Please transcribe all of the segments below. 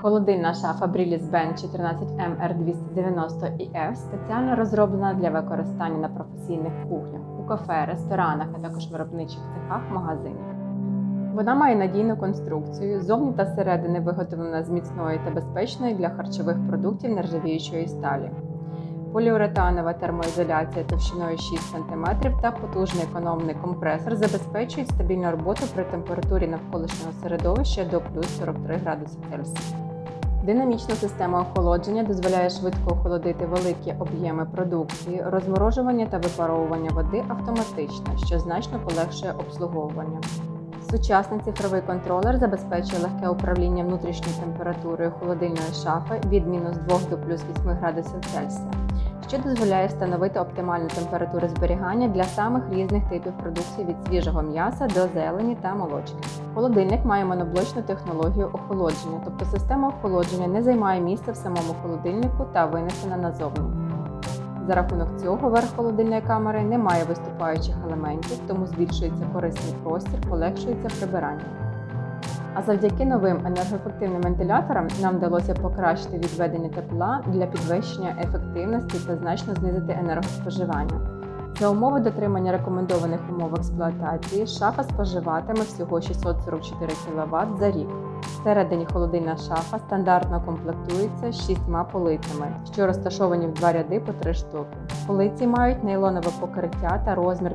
Холодильна шафа Brillis Bench 14MR290EF спеціально розроблена для використання на професійних кухнях, у кафе, ресторанах, а також виробничих цехах магазинів. Вона має надійну конструкцію, ззовні та зсередини виготовлена з міцної та безпечної для харчових продуктів нержавіючої сталі. Поліуретанова термоізоляція товщиною 6 см та потужний економний компресор забезпечують стабільну роботу при температурі навколишнього середовища до плюс 43 градусів Цельсія. Динамічна система охолодження дозволяє швидко охолодити великі об'єми продукції, розморожування та випаровування води автоматично, що значно полегшує обслуговування. Сучасний цифровий контролер забезпечує легке управління внутрішньою температурою холодильної шафи від мінус 2 до плюс 8 градусів Цельсія, що дозволяє встановити оптимальну температуру зберігання для самих різних типів продукції від свіжого м'яса до зелені та молочки. Холодильник має моноблочну технологію охолодження, тобто система охолодження не займає місця в самому холодильнику та винесена назовні. За рахунок цього верх холодильної камери не має виступаючих елементів, тому збільшується корисний простір, полегшується прибирання. А завдяки новим енергоефективним вентиляторам нам вдалося покращити відведення тепла для підвищення ефективності та значно знизити енергоспоживання. За умови дотримання рекомендованих умов експлуатації, шафа споживатиме всього 644 кВт за рік. Всередині холодильна шафа стандартно комплектується з 6 полицями, що розташовані в 2 ряди по 3 штуки. Полиці мають нейлонове покриття та розмір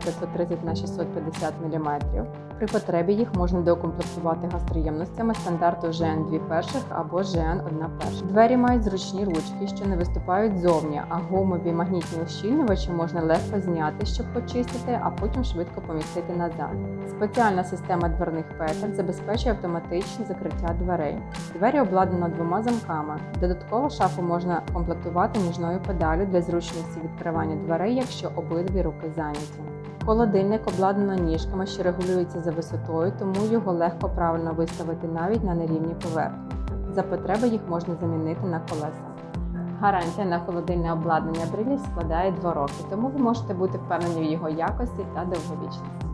530х650 мм. При потребі їх можна доукомплектувати гастроємностями стандарту ЖН2 перших або ЖН1 перших. Двері мають зручні ручки, що не виступають ззовні, а гумові магнітні ущільнювачі можна легко зняти, щоб почистити, а потім швидко помістити назад. Спеціальна система дверних петель забезпечує автоматичне закриття дверей. Двері обладнано 2 замками. Додатково шафу можна комплектувати ніжною педаллю для зручності відкривання дверей, якщо обидві руки зайняті. Холодильник обладнано ніжками, що регулюються за висотою, тому його легко правильно виставити навіть на нерівній поверхні. За потреби їх можна замінити на колеса. Гарантія на холодильне обладнання Brillis складає 2 роки, тому ви можете бути впевнені в його якості та довговічності.